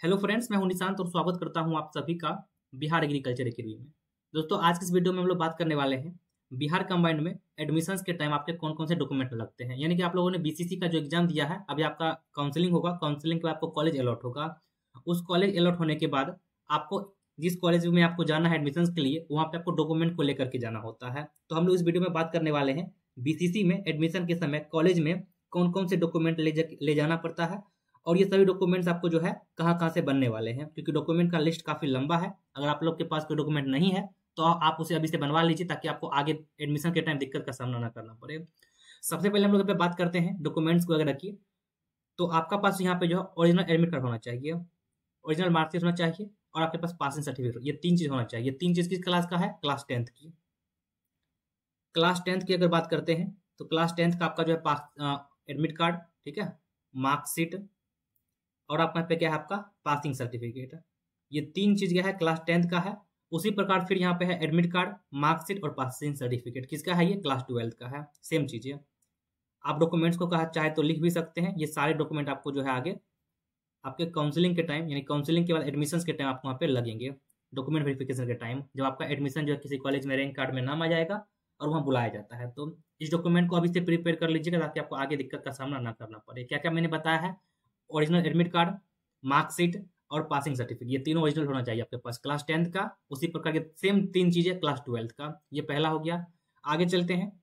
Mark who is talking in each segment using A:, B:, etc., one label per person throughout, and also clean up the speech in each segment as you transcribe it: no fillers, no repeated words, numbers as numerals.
A: Hello friends, मैं हूं निशांत और स्वागत करता हूं आप सभी का बिहार एग्रीकल्चर एकेडमी में। दोस्तों, आज की इस वीडियो में हम लोग बात करने वाले हैं बिहार कंबाइंड में एडमिशन्स के टाइम आपके कौन कौन से डॉक्यूमेंट लगते हैं। यानी कि आप लोगों ने बीसीसी का जो एग्जाम दिया है, अभी आपका काउंसलिंग होगा, काउंसलिंग के बाद आपको कॉलेज अलॉट होगा। उस कॉलेज अलॉट होने के बाद आपको जिस कॉलेज में आपको जाना है एडमिशन के लिए, वहाँ पे आपको डॉक्यूमेंट को लेकर के जाना होता है। तो हम लोग इस वीडियो में बात करने वाले हैं बीसीसी में एडमिशन के समय कॉलेज में कौन कौन से डॉक्यूमेंट ले जाना पड़ता है, और ये सभी डॉक्यूमेंट्स आपको जो है कहाँ कहाँ से बनने वाले हैं, क्योंकि डॉक्यूमेंट का लिस्ट काफ़ी लंबा है। अगर आप लोग के पास कोई डॉक्यूमेंट नहीं है तो आप उसे अभी से बनवा लीजिए, ताकि आपको आगे एडमिशन के टाइम दिक्कत का सामना ना करना पड़े। सबसे पहले हम लोग यहाँ पे बात करते हैं डॉक्यूमेंट्स को वगैरह की। तो आपका पास यहाँ पे जो है ओरिजिनल एडमिट कार्ड होना चाहिए, ओरिजिनल मार्कशीट होना चाहिए, और आपके पास पासिंग सर्टिफिकेट। ये तीन चीज़ होना चाहिए। ये तीन चीज़ किस क्लास का है? क्लास 10th की। क्लास 10th की अगर बात करते हैं तो क्लास 10th का आपका जो है पास एडमिट कार्ड, ठीक है, मार्कशीट, और आपका पे क्या है? आपका पासिंग सर्टिफिकेट। ये तीन चीज क्या है? क्लास 10th का है। उसी प्रकार फिर यहाँ पे है एडमिट कार्ड, मार्कशीट और पासिंग सर्टिफिकेट। किसका है? ये क्लास 12th का है। सेम चीज है। आप डॉक्यूमेंट्स को कहा चाहे तो लिख भी सकते हैं। ये सारे डॉक्यूमेंट आपको जो है आगे आपके काउंसलिंग के टाइम, यानी काउंसलिंग के बाद एडमिशन के टाइम आपको वहाँ पे लगेंगे। डॉक्यूमेंट वेरिफिकेशन के टाइम जब आपका एडमिशन जो है किसी कॉलेज में रैंक कार्ड में नाम आ जाएगा और वहाँ बुलाया जाता है, तो इस डॉक्यूमेंट को अभी से प्रिपेयर कर लीजिएगा, ताकि आपको आगे दिक्कत का सामना ना करना पड़े। क्या क्या मैंने बताया है? ओरिजिनल एडमिट कार्ड, मार्कशीट और पासिंग सर्टिफिकेट, ये तीनों ओरिजिनल होना चाहिए आपके पास क्लास 10th का। उसी प्रकार के सेम तीन चीजें क्लास 12th का। ये पहला हो गया। आगे चलते हैं।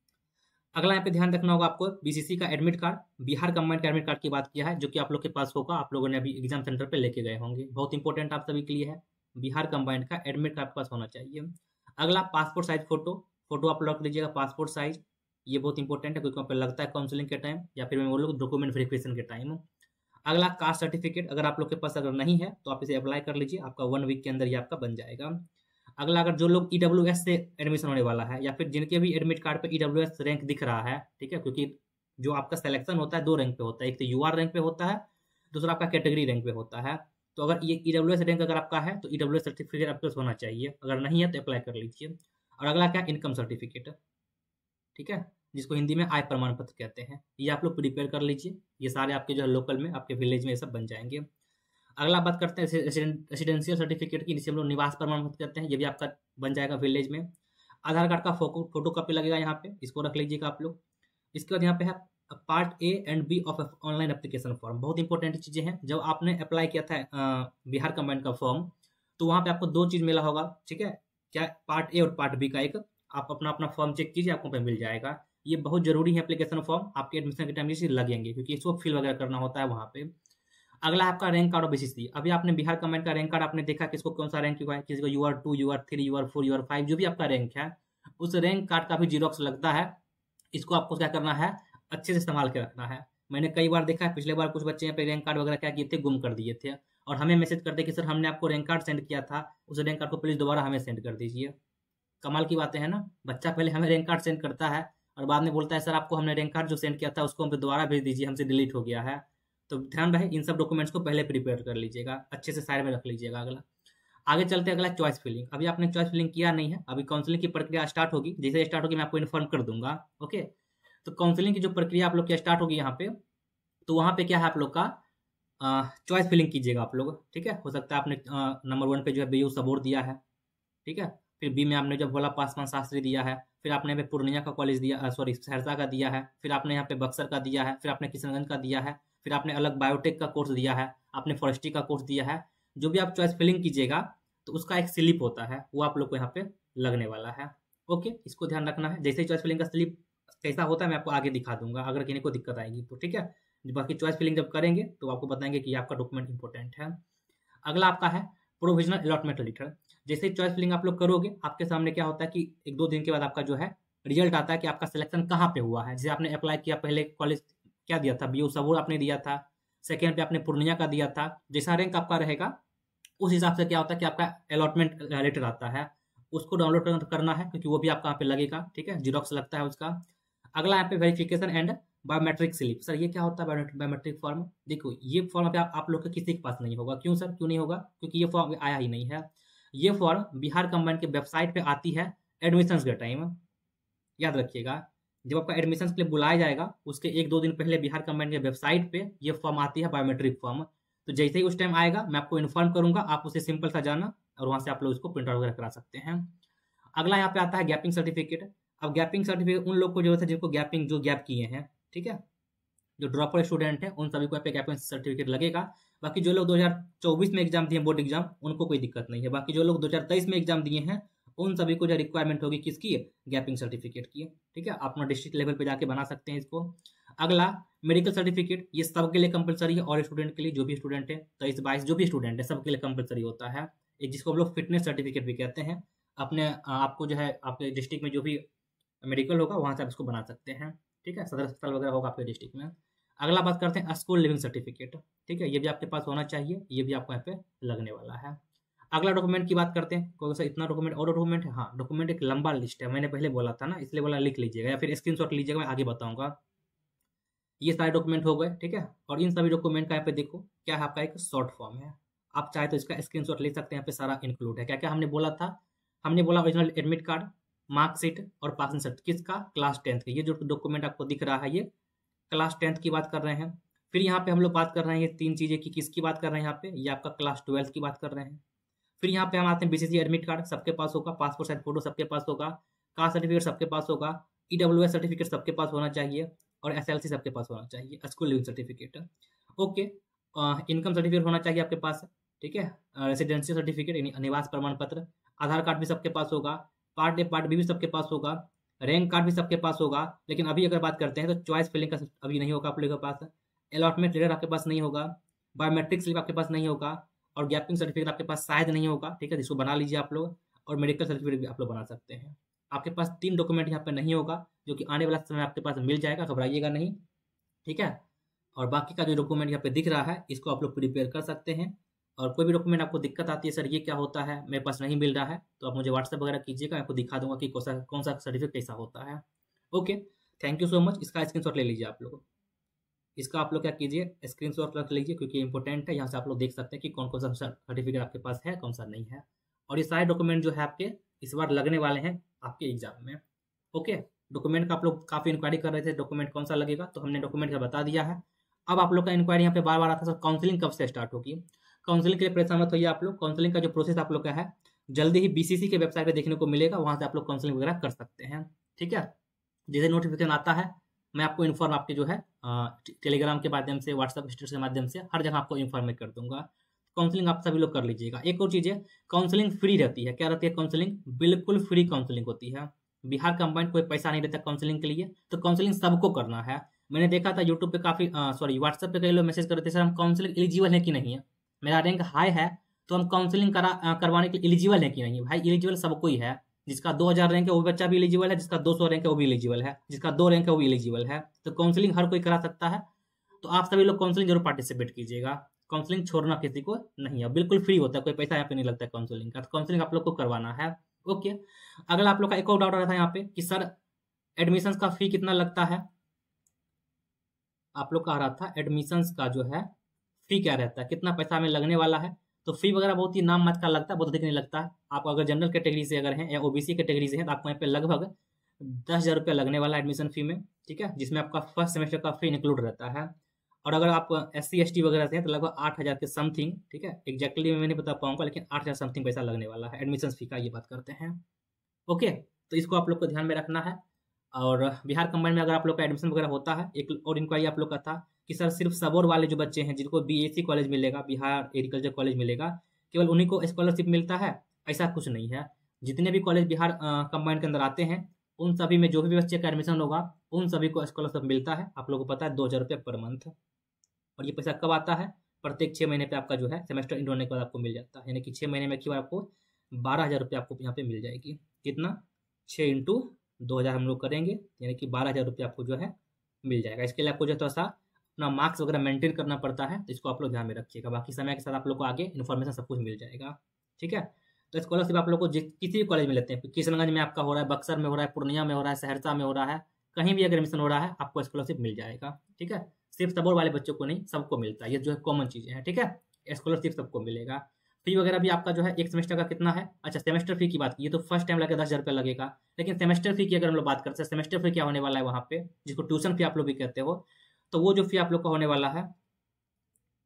A: अगला यहाँ पे ध्यान रखना होगा आपको बीसीसी का एडमिट कार्ड, बिहार कंबाइंड का एडमिट कार्ड की बात किया है, जो कि आप लोग के पास होगा। आप लोगों ने अभी एग्जाम सेंटर पे लेके गए होंगे। बहुत इंपॉर्टेंट आप सभी के लिए है। बिहार कंबाइंड का एडमिट कार्ड आपके पास होना चाहिए। अगला पासपोर्ट साइज फोटो, फोटो आप लोग लीजिएगा पासपोर्ट साइज। ये बहुत इंपॉर्टेंट है, क्योंकि वहाँ पे लगता है काउंसलिंग के टाइम, या फिर मैं बोलूँ डॉक्यूमेंट वेरिफिकेशन के टाइम। अगला कास्ट सर्टिफिकेट, अगर आप लोग के पास अगर नहीं है तो आप इसे अप्लाई कर लीजिए। आपका 1 वीक के अंदर ये आपका बन जाएगा। अगला, अगर जो लोग ईडब्ल्यूएस से एडमिशन होने वाला है, या फिर जिनके भी एडमिट कार्ड पे ईडब्ल्यूएस रैंक दिख रहा है, ठीक है, क्योंकि जो आपका सिलेक्शन होता है दो रैंक पे होता है। एक तो यूआर रैंक पे होता है, दूसरा आपका कैटेगरी रैंक पे होता है। तो अगर ये ईडब्ल्यूएस रैंक अगर आपका है तो ईडब्ल्यूएस सर्टिफिकेट आपके पास होना चाहिए। अगर नहीं है तो अप्लाई कर लीजिए। और अगला क्या? इनकम सर्टिफिकेट, ठीक है, जिसको हिंदी में आय प्रमाण पत्र कहते हैं। ये आप लोग प्रिपेयर कर लीजिए। ये सारे आपके जो है लोकल में, आपके विलेज में ये सब बन जाएंगे। अगला बात करते हैं रेसिडेंशियल सर्टिफिकेट की, जिसे हम लोग निवास प्रमाण पत्र कहते हैं। ये भी आपका बन जाएगा विलेज में। आधार कार्ड का फोटो कॉपी लगेगा यहाँ पे, इसको रख लीजिएगा आप लोग। इसके बाद यहाँ पे है part A and B of online application form. बहुत इंपॉर्टेंट चीजें हैं। जब आपने अप्लाई किया था बिहार कंबाइंड का फॉर्म, तो वहाँ पे आपको दो चीज मिला होगा, ठीक है, क्या? पार्ट ए और पार्ट बी का एक आप अपना अपना फॉर्म चेक कीजिए, आपको पे मिल जाएगा। ये बहुत जरूरी है एप्लीकेशन फॉर्म, आपके एडमिशन के टाइम ये लगेंगे, क्योंकि इसको फिल वगैरह करना होता है वहाँ पे। अगला आपका रैंक कार्ड और बीसीसी। अभी आपने बिहार कमेंट का रैंक कार्ड आपने देखा, किसको कौन सा रैंक हुआ है, किसी को UR2, UR3, UR4, UR5, जो भी आपका रैंक है, उस रैंक कार्ड का भी जीरोक्स लगता है। इसको आपको क्या करना है? अच्छे से संभाल के रखना है। मैंने कई बार देखा है, पिछले बार कुछ बच्चे यहाँ पे रैंक कार्ड वगैरह क्या किए थे, गुम कर दिए थे, और हमें मैसेज करते कि सर हमने आपको रैंक कार्ड सेंड किया था, उस रैंक कार्ड को प्लीज दोबारा हमें सेंड कर दीजिए। कमाल की बातें हैं ना। बच्चा पहले हमें रैंक कार्ड सेंड करता है और बाद में बोलता है सर आपको हमने रैंक कार्ड जो सेंड किया था उसको हम दोबारा भेज दीजिए, हमसे डिलीट हो गया है। तो ध्यान रहे, इन सब डॉक्यूमेंट्स को पहले प्रिपेयर कर लीजिएगा, अच्छे से साइड में रख लीजिएगा। अगला आगे चलते हैं। अगला चॉइस फिलिंग। अभी आपने चॉइस फिलिंग किया नहीं है, अभी काउंसलिंग की प्रक्रिया स्टार्ट होगी। जैसे स्टार्ट होगी मैं आपको इन्फॉर्म कर दूंगा। ओके, तो काउंसलिंग की जो प्रक्रिया आप लोग की स्टार्ट होगी यहाँ पे, तो वहाँ पे क्या है आप लोग का चॉइस फिलिंग कीजिएगा आप लोग, ठीक है। हो सकता है आपने नंबर 1 पे जो है BU सबोर दिया है, ठीक है, फिर बी में आपने जो भोला पासवान शास्त्री दिया है, फिर आपने यहाँ पे पूर्णिया का कॉलेज दिया, सॉरी सहरसा का दिया है, फिर आपने यहाँ पे बक्सर का दिया है, फिर आपने किशनगंज का दिया है, फिर आपने अलग बायोटेक का कोर्स दिया है, आपने फॉरेस्ट्री का कोर्स दिया है। जो भी आप चॉइस फिलिंग कीजिएगा तो उसका एक स्लिप होता है, वो आप लोग को यहाँ पे लगने वाला है। ओके, इसको ध्यान रखना है। जैसे ही चॉइस फिलिंग का स्लिप कैसा होता है मैं आपको आगे दिखा दूंगा, अगर किसी को दिक्कत आएगी तो, ठीक है। बाकी चॉइस फिलिंग जब करेंगे तो आपको बताएंगे कि आपका डॉक्यूमेंट इंपॉर्टेंट है। अगला आपका है प्रोविजनल अलॉटमेंट लेटर। जैसे चॉइस फिलिंग आप लोग करोगे, आपके सामने क्या होता है कि 1-2 दिन के बाद आपका जो है रिजल्ट आता है कि आपका सिलेक्शन कहाँ पे हुआ है। जैसे आपने अप्लाई किया, पहले कॉलेज क्या दिया था, BU सबोर आपने दिया था, सेकेंड पे आपने पूर्णिया का दिया था। जैसा रैंक आपका रहेगा उस हिसाब से क्या होता है कि आपका अलॉटमेंट लेटर आता है, उसको डाउनलोड करना है, क्योंकि वो भी आपका यहाँ पे लगेगा, ठीक है, जीरोक्स लगता है उसका। अगला यहाँ पे verification and biometric slip. Sir ये क्या होता है बायोमेट्रिक फॉर्म? देखो, ये फॉर्म पे आप लोग के किसी के पास नहीं होगा। क्यों सर, क्यों नहीं होगा? क्योंकि ये फॉर्म आया ही नहीं है। ये फॉर्म बिहार कंबाइंड के वेबसाइट पे आती है एडमिशन्स के टाइम। याद रखिएगा, जब आपका एडमिशन्स के लिए बुलाया जाएगा उसके 1-2 दिन पहले बिहार कंबाइंड के वेबसाइट पे ये फॉर्म आती है, बायोमेट्रिक फॉर्म। तो जैसे ही उस टाइम आएगा मैं आपको इन्फॉर्म करूंगा, आप उसे सिंपल सा जाना और वहाँ से आप लोग उसको प्रिंट आउट वगैरह करा सकते हैं। अगला यहाँ पे आता है गैपिंग सर्टिफिकेट। अब गैपिंग सर्टिफिकेट उन लोग को जरूरत है जिनको गैपिंग जो गैप किए हैं, ठीक है, जो ड्रॉपर स्टूडेंट है उन सभी को यहाँ पे गैपिंग सर्टिफिकेट लगेगा। बाकी जो लोग 2024 में एग्जाम दिए बोर्ड एग्जाम, उनको कोई दिक्कत नहीं है। बाकी जो लोग 2023 में एग्जाम दिए हैं उन सभी को जो रिक्वायरमेंट होगी किसकी, गैपिंग सर्टिफिकेट की, ठीक है। आप अपना डिस्ट्रिक्ट लेवल पे जाके बना सकते हैं इसको। अगला मेडिकल सर्टिफिकेट, ये सबके लिए कंपलसरी है, और स्टूडेंट के लिए जो भी स्टूडेंट है 23-22 जो भी स्टूडेंट है सबके लिए कंपलसरी होता है, एक जिसको हम लोग फिटनेस सर्टिफिकेट भी कहते हैं। अपने आपको जो है आपके डिस्ट्रिक्ट में जो भी मेडिकल होगा वहाँ से आप इसको बना सकते हैं, ठीक है, सदर अस्पताल वगैरह होगा आपके डिस्ट्रिक्ट में। अगला बात करते हैं स्कूल लिविंग सर्टिफिकेट, ठीक है, ये भी आपके पास होना चाहिए, ये भी आपको यहाँ पे लगने वाला है। अगला डॉक्यूमेंट की बात करते हैं, कोई सा इतना डॉक्यूमेंट और डॉक्यूमेंट है, हाँ डॉक्यूमेंट एक लंबा लिस्ट है, मैंने पहले बोला था ना, इसलिए बोला लिख लीजिएगा या फिर स्क्रीनशॉट लीजिएगा, मैं आगे बताऊंगा। ये सारे डॉक्यूमेंट हो गए, ठीक है, और इन सभी डॉक्यूमेंट का यहाँ पे देखो क्या है, आपका एक शॉर्ट फॉर्म है, आप चाहे तो इसका स्क्रीनशॉट ले सकते हैं, यहाँ पे सारा इंक्लूड है। क्या क्या हमने बोला था, हमने बोला ओरिजिनल एडमिट कार्ड, मार्कशीट और पासिंग सर्टिफिकेट, किसका, क्लास 10th का। ये जो डॉक्यूमेंट आपको दिख रहा है ये क्लास 10th की बात कर रहे हैं। फिर यहाँ पे हम लोग बात कर रहे हैं ये 3 चीज़ें की, किसकी बात कर रहे हैं यहाँ पे, ये आपका क्लास 12th की बात कर रहे हैं। फिर यहाँ पे हम आते हैं बीसीसी एडमिट कार्ड सबके पास होगा, पासपोर्ट साइज फोटो सबके पास होगा, कास्ट सर्टिफिकेट सबके पास होगा, ईडब्ल्यूएस सर्टिफिकेट सबके पास होना चाहिए, और एसएलसी सबके पास होना चाहिए, school leaving certificate, okay. Income certificate होना चाहिए आपके पास, ठीक है, रेसिडेंशियल सर्टिफिकेट निवास प्रमाण पत्र, आधार कार्ड भी सबके पास होगा, पार्ट ए पार्ट बी भी सबके पास होगा, रैंक कार्ड भी सबके पास होगा। लेकिन अभी अगर बात करते हैं तो चॉइस फिलिंग का अभी नहीं होगा आप लोगों के पास, अलॉटमेंट लेटर आपके पास नहीं होगा, बायोमेट्रिक स्लिप आपके पास नहीं होगा, और गैपिंग सर्टिफिकेट आपके पास शायद नहीं होगा, ठीक है, जिसको बना लीजिए आप लोग, और मेडिकल सर्टिफिकेट भी आप लोग बना सकते हैं। आपके पास 3 डॉक्यूमेंट यहाँ पे नहीं होगा, जो कि आने वाला समय आपके पास मिल जाएगा, घबराइएगा नहीं, ठीक है। और बाकी का जो डॉक्यूमेंट यहाँ पे दिख रहा है इसको आप लोग प्रिपेयर कर सकते हैं। और कोई भी डॉक्यूमेंट आपको दिक्कत आती है, सर ये क्या होता है मेरे पास नहीं मिल रहा है, तो आप मुझे व्हाट्सएप वगैरह कीजिएगा, आपको दिखा दूंगा कि कौन सा सर्टिफिकेट कैसा होता है। Okay, thank you so much. इसका स्क्रीनशॉट ले लीजिए आप लोग, इसका आप लोग क्या कीजिए स्क्रीनशॉट रख लीजिए, क्योंकि इंपॉर्टेंट है, यहाँ से आप लोग देख सकते हैं कि कौन कौन सा सर्टिफिकेट आपके पास है, कौन सा नहीं है। और ये सारे डॉक्यूमेंट जो है आपके इस बार लगने वाले हैं आपके एग्जाम में। ओके, डॉक्यूमेंट का आप लोग काफ़ी इंक्वायरी कर रहे थे डॉक्यूमेंट कौन सा लगेगा, तो हमने डॉक्यूमेंट का बता दिया है। अब आप लोग का इंक्वायरी यहाँ पे बार बार आता है, सर काउंसलिंग कब से स्टार्ट होगी। काउंसलिंग के लिए परेशान मत होइए आप लोग, काउंसलिंग का जो प्रोसेस आप लोग का है जल्दी ही बीसीसी के वेबसाइट पे देखने को मिलेगा, वहाँ से आप लोग काउंसलिंग वगैरह कर सकते हैं, ठीक है। जैसे नोटिफिकेशन आता है मैं आपको इन्फॉर्म आपके जो है टेलीग्राम के माध्यम से, व्हाट्सएप स्टेटस के माध्यम से हर जगह आपको इन्फॉर्म कर दूंगा। काउंसलिंग आप सभी लोग कर लीजिएगा। एक और चीज़ है, काउंसलिंग फ्री रहती है। क्या रहती है काउंसलिंग, बिल्कुल फ्री काउंसलिंग होती है। बिहार कंबाइंड कोई पैसा नहीं देता काउंसलिंग के लिए, तो काउंसलिंग सबको करना है। मैंने देखा था यूट्यूब पे काफ़ी व्हाट्सएप पे कई लोग मैसेज कर रहे थे, सर हम काउंसलिंग एलिजिबल है कि नहीं है, मेरा रैंक हाई है तो हम काउंसलिंग करवाने के लिए एलिजिबल है कि नहीं है। भाई एलिजिबल सबको ही है, जिसका 2000 रैंक है वो बच्चा भी एलिजिबल है, जिसका 200 रैंक है वो भी एलिजिबल है, जिसका 2 रैंक है वो भी एलिजिबल है। तो काउंसलिंग हर कोई करा सकता है, तो आप सभी लोग काउंसलिंग जरूर पार्टिसिपेट कीजिएगा। काउंसलिंग छोड़ना किसी को नहीं है, बिल्कुल फ्री होता है, कोई पैसा यहाँ पे नहीं लगता है काउंसलिंग का, तो काउंसलिंग आप लोग को करवाना है। ओके, अगला आप लोग का एक और डाउट आ रहा था यहाँ पे कि सर एडमिशन का फी कितना लगता है। आप लोग का आ रहा था एडमिशन का जो है फी क्या रहता है, कितना पैसा हमें लगने वाला है। तो फी वगैरह बहुत ही नाम मत का लगता है, बहुत अधिक नहीं लगता है। आप अगर जनरल कैटेगरी से अगर हैं या ओबीसी कैटेगरी से हैं तो आपको यहाँ पे लगभग 10,000 रुपया लगने वाला है एडमिशन फी में, ठीक है, जिसमें आपका फर्स्ट सेमेस्टर का फी इंक्लूड रहता है। और अगर आप SC ST वगैरह से हैं तो लगभग 8,000 के समथिंग, ठीक है, एग्जैक्टली मैं नहीं बता पाऊंगा, लेकिन 8,000 समथिंग पैसा लगने वाला है एडमिशन फी का, ये बात करते हैं। ओके, तो इसको आप लोग को ध्यान में रखना है। और बिहार कंबाइंड में अगर आप लोग का एडमिशन वगैरह होता है, एक और इंक्वायरी आप लोग का था कि सर सिर्फ सबौर वाले जो बच्चे हैं जिनको BAC कॉलेज मिलेगा, बिहार एग्रीकल्चर कॉलेज मिलेगा, केवल उन्हीं को स्कॉलरशिप मिलता है, ऐसा कुछ नहीं है। जितने भी कॉलेज बिहार कंबाइंड के अंदर आते हैं उन सभी में जो भी बच्चे का एडमिशन होगा उन सभी को स्कॉलरशिप मिलता है। आप लोगों को पता है 2,000 रुपये पर मंथ। और ये पैसा कब आता है, प्रत्येक 6 महीने पे आपका जो है सेमेस्टर एंड होने के बाद आपको मिल जाता है, यानी कि 6 महीने में एक बार आपको 12,000 रुपये आपको यहाँ पे मिल जाएगी। कितना, 6 × 2,000 हम लोग करेंगे, यानी कि 12,000 रुपये आपको जो है मिल जाएगा। इसके लिए आपको जो थोड़ा सा अपना मार्क्स वगैरह मेंटेन करना पड़ता है, तो इसको आप लोग ध्यान में रखिएगा। बाकी समय के साथ आप लोग को आगे इन्फॉर्मेशन सब कुछ मिल जाएगा, ठीक है। तो स्कॉलरशिप आप लोग को किसी भी कॉलेज में लेते हैं, किशनगंज में आपका हो रहा है, बक्सर में हो रहा है, पूर्णिया में हो रहा है, सहरसा में हो रहा है, कहीं भी अगर एडमिशन हो रहा है आपको स्कॉलरशिप मिल जाएगा, ठीक है। सिर्फ सबौर वाले बच्चों को नहीं, सबको मिलता है, ये जो है कॉमन चीज़ें हैं, ठीक है। स्कॉलरशिप सबको मिलेगा। फी वगैरह भी आपका जो है एक सेमेस्टर का कितना है, अच्छा सेमेस्टर फी की बात की, ये तो फर्स्ट टाइम लगेगा 10,000 रुपया लगेगा, लेकिन सेमेस्टर फी की अगर हम लोग बात करते हैं, सेमेस्टर फी क्या होने वाला है वहाँ पे, जिसको ट्यूशन फी आप लोग भी कहते हो, तो वो जो फी आप लोग का होने वाला है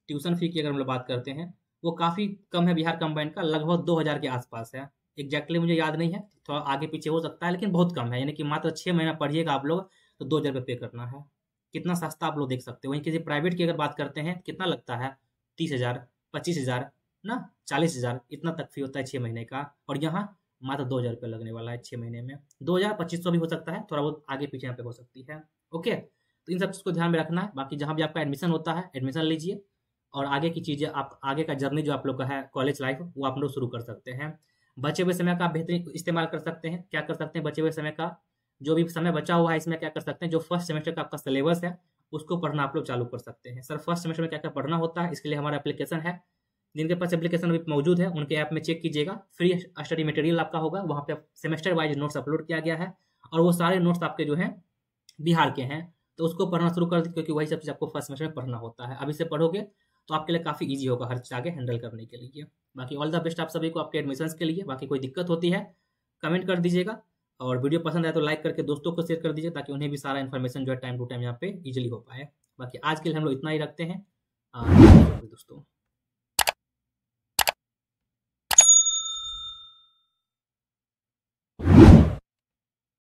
A: ट्यूशन फी की अगर हम लोग बात करते हैं, वो काफ़ी कम है बिहार कंबाइंड का, लगभग 2000 के आसपास है। एग्जैक्टली मुझे याद नहीं है, थोड़ा आगे पीछे हो सकता है, लेकिन बहुत कम है। यानी कि मात्र 6 महीना पढ़िएगा आप लोग तो 2000 रुपये पे करना है। कितना सस्ता आप लोग देख सकते हो। वहीं किसी प्राइवेट की अगर बात करते हैं कितना लगता है, 30,000, 25,000 ना, 40,000 इतना तक फी होता है 6 महीने का। और यहाँ मात्र 2000 रुपये लगने वाला है 6 महीने में। 2000, 2500 भी हो सकता है, थोड़ा बहुत आगे पीछे यहाँ पे हो सकती है। ओके, तो इन सब चीज़ को ध्यान में रखना है। बाकी जहाँ भी आपका एडमिशन होता है एडमिशन लीजिए, और आगे की चीज़ें आप आगे का जर्नी जो आप लोग का है कॉलेज लाइफ, वो आप लोग शुरू कर सकते हैं। बचे हुए समय का आप बेहतरीन इस्तेमाल कर सकते हैं। क्या कर सकते हैं बचे हुए समय का, जो भी समय बचा हुआ है इसमें क्या कर सकते हैं, जो फर्स्ट सेमेस्टर का आपका सिलेबस है उसको पढ़ना आप लोग चालू कर सकते हैं। सर फर्स्ट सेमेस्टर में क्या क्या पढ़ना होता है, इसके लिए हमारा एप्लीकेशन है। जिनके पास एप्लीकेशन अभी मौजूद है उनके ऐप में चेक कीजिएगा, फ्री स्टडी मटेरियल आपका होगा, वहाँ पे सेमेस्टर वाइज नोट्स अपलोड किया गया है। और वो सारे नोट्स आपके जो हैं बिहार के हैं, तो उसको पढ़ना शुरू कर दीजिए, क्योंकि वही सब चीज़ आपको फर्स्ट सेमेस्टर में पढ़ना होता है। अभी से पढ़ोगे तो आपके लिए काफ़ी ईजी होगा हर चीज़ आगे हैंडल करने के लिए। बाकी ऑल द बेस्ट आप सभी को आपके एडमिशन्स के लिए। बाकी कोई दिक्कत होती है कमेंट कर दीजिएगा, और वीडियो पसंद आए तो लाइक करके दोस्तों को शेयर कर दीजिए, ताकि उन्हें भी सारा इन्फॉर्मेशन जो है टाइम टू टाइम यहाँ पे इजीली हो पाए। बाकी आज के लिए हम लोग इतना ही रखते हैं दोस्तों।